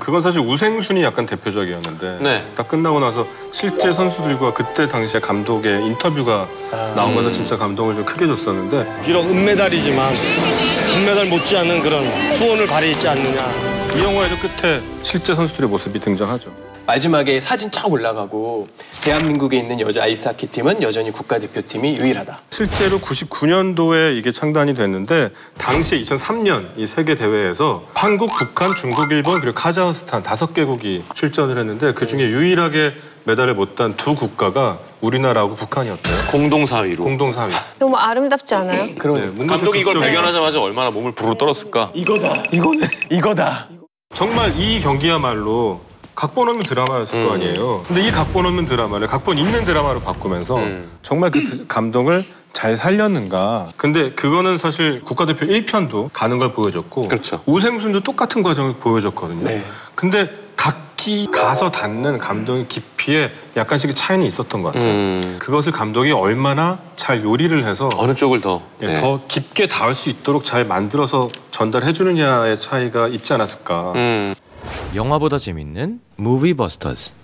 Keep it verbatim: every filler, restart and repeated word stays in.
그건 사실 우생순이 약간 대표적이었는데 네. 딱 끝나고 나서 실제 선수들과 그때 당시에 감독의 인터뷰가 아, 나오면서 음. 진짜 감동을 좀 크게 줬었는데 비록 은메달이지만 금메달 못지않은 그런 투혼을 발휘했지 않느냐. 이 영화에도 끝에 실제 선수들의 모습이 등장하죠. 마지막에 사진 쫙 올라가고 대한민국에 있는 여자 아이스하키 팀은 여전히 국가대표팀이 유일하다. 실제로 구십구 년도에 이게 창단이 됐는데 당시에 이천삼 년 이 세계 대회에서 한국, 북한, 중국, 일본 그리고 카자흐스탄 다섯 개국이 출전을 했는데 그 중에 유일하게 메달을 못 딴 두 국가가 우리나라하고 북한이었대요. 공동 사 위로. 공동 사 위. 너무 아름답지 않아요? 그러네. 네, 감독이 이걸 발견하자마자 얼마나 몸을 부르르 떨었을까. 이거다. 이거네. 이거다. 정말 이 경기야말로 각본 없는 드라마였을 음. 거 아니에요. 근데 이 각본 없는 드라마를 각본 있는 드라마로 바꾸면서 음. 정말 그 감동을 잘 살렸는가. 근데 그거는 사실 국가대표 일 편도 가는 걸 보여줬고 그렇죠. 우생순도 똑같은 과정을 보여줬거든요. 네. 근데 각기 가서 닿는 감동의 깊이에 약간씩 차이는 있었던 것 같아요. 음. 그것을 감독이 얼마나 잘 요리를 해서 어느 쪽을 더, 예, 네. 더 깊게 닿을 수 있도록 잘 만들어서 전달해 주느냐의 차이가 있지 않았을까. 음. 영화보다 재밌는 무비버스터즈.